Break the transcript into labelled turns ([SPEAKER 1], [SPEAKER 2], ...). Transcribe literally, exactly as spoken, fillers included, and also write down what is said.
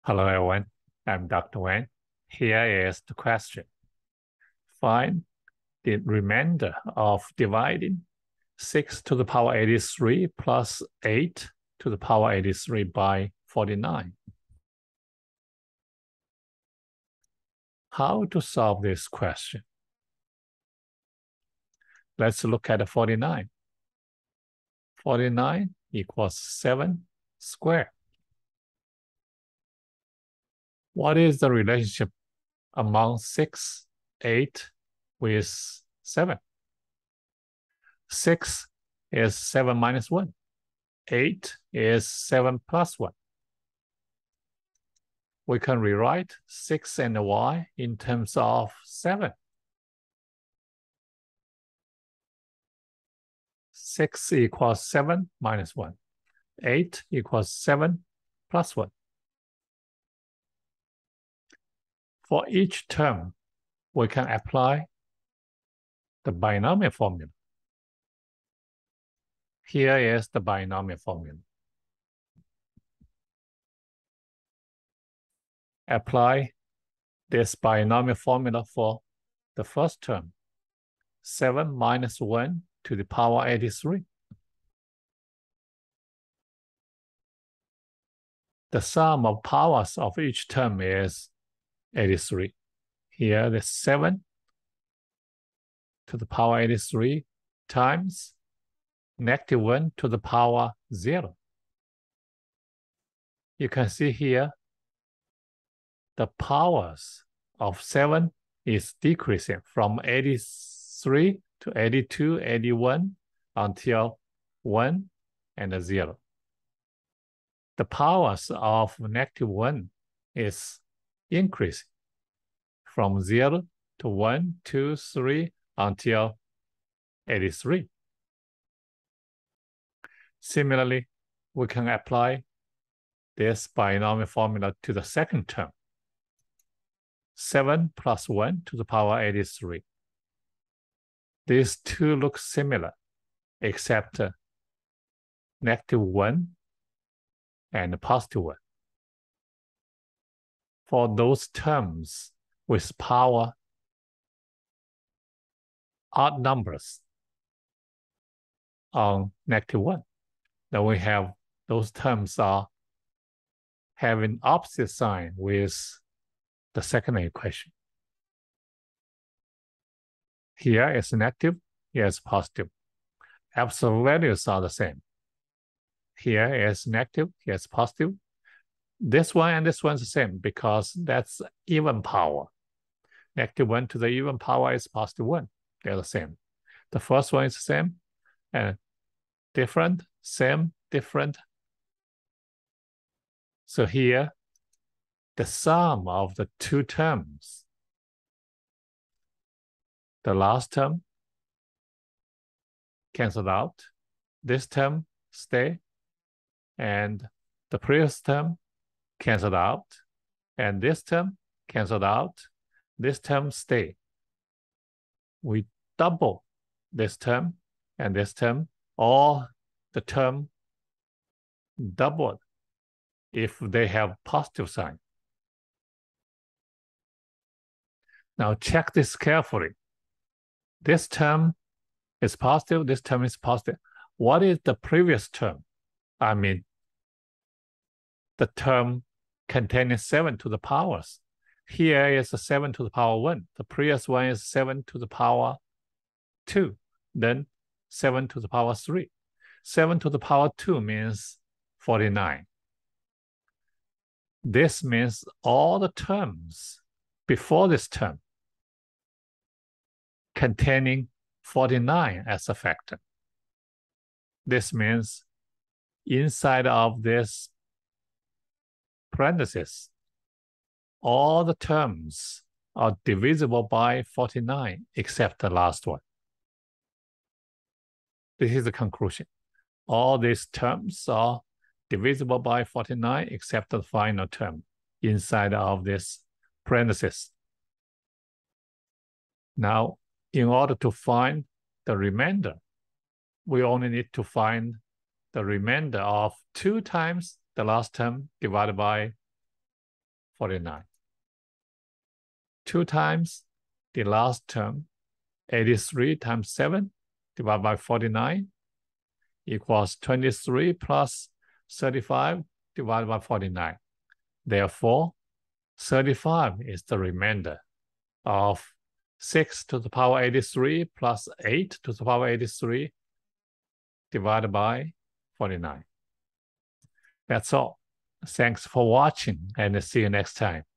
[SPEAKER 1] Hello everyone, I'm Doctor Wang. Here is the question. Find the remainder of dividing six to the power eighty-three plus eight to the power eighty-three by forty-nine. How to solve this question? Let's look at the forty-nine. forty-nine equals seven squared. What is the relationship among six, eight with seven? six is seven minus one. eight is seven plus one. We can rewrite six and y in terms of seven. six equals seven minus one. eight equals seven plus one. For each term, we can apply the binomial formula. Here is the binomial formula. Apply this binomial formula for the first term, seven minus one to the power eighty-three. The sum of powers of each term is eighty-three. Here, the seven to the power eighty-three times negative one to the power zero. You can see here, the powers of seven is decreasing from eighty-three to eighty-two, eighty-one until one and zero. The powers of negative one is increasing from zero to one, two, three until eighty-three. Similarly, we can apply this binomial formula to the second term. seven plus one to the power eighty-three. These two look similar, except uh, negative one and positive one. For those terms with power odd numbers on negative one, then we have those terms are having opposite sign with the second equation. Here is negative, here is positive. Absolute values are the same. Here is negative, here is positive. This one and this one is the same because that's even power. Negative one to the even power is positive one. They're the same. The first one is the same, and different, same, different. So here, the sum of the two terms, the last term canceled out, this term stay, and the previous term canceled out, and this term canceled out, this term stay. We double this term and this term, or the term doubled if they have positive sign. Now check this carefully. This term is positive, this term is positive. What is the previous term? I mean, the term containing seven to the powers. Here is a seven to the power one. The previous one is seven to the power two. Then seven to the power three. seven to the power two means forty-nine. This means all the terms before this term containing forty-nine as a factor. This means inside of this parenthesis, all the terms are divisible by forty-nine except the last one. This is the conclusion. All these terms are divisible by forty-nine except the final term inside of this parenthesis. Now, in order to find the remainder, we only need to find the remainder of two times the last term divided by forty-nine. two times the last term, eighty-three times seven divided by forty-nine equals twenty-three plus thirty-five divided by forty-nine. Therefore, thirty-five is the remainder of six to the power eighty-three plus eight to the power eighty-three divided by forty-nine. That's all. Thanks for watching and see you next time.